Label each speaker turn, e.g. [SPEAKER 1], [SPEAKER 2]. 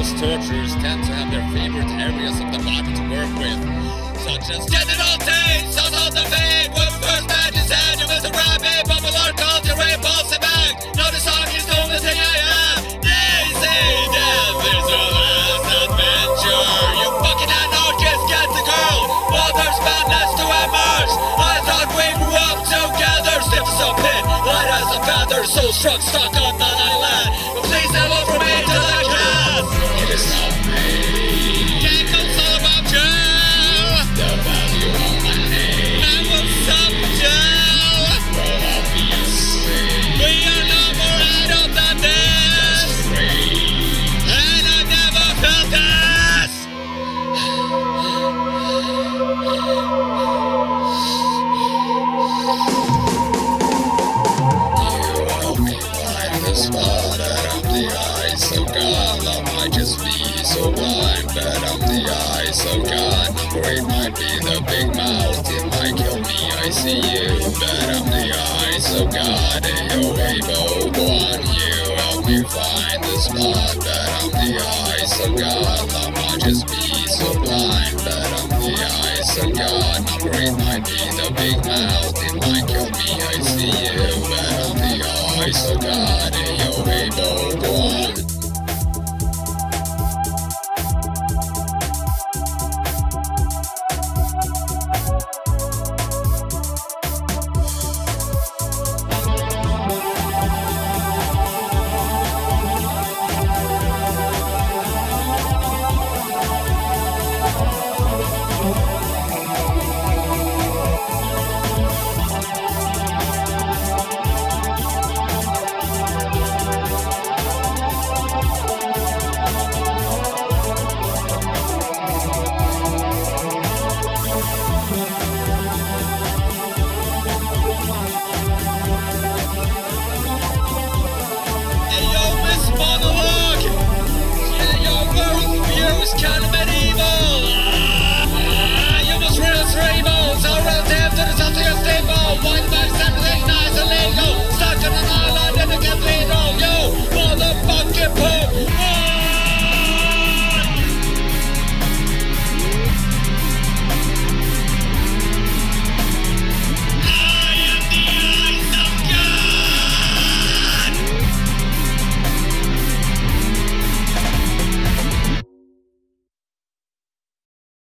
[SPEAKER 1] most torturers tend to have their favorite areas of the body to work with, such as genital taste, on the vein, with first matches and you miss a rabbit, popular culture, impulsive act. No, the song is the only thing I have. They say death is the last adventure. You fucking anarchist, get the girl. Mother's madness to emerge. I thought we grew up together. Stiff as a pin, light as a feather, so struck, stuck on that island. But please never look for me to the cast. It is not me. Can't go all about you. The value of my name. I will subdue. Well, obviously, we are no more adult than this. And I never felt this. You help me find the spot that I'm the eyes. So God, love might just be so blind, but I'm the eyes. So God, number 8 might be the big mouth. It might kill me, I see you, but I'm the eyes. So God, ayo, hey, bo, one, you help me find the spot that I'm the eyes. So God, love might just be so blind, but I'm the eyes. So God, number 8 might be the big mouth. It might kill me, I see you, but I'm the eyes. So God,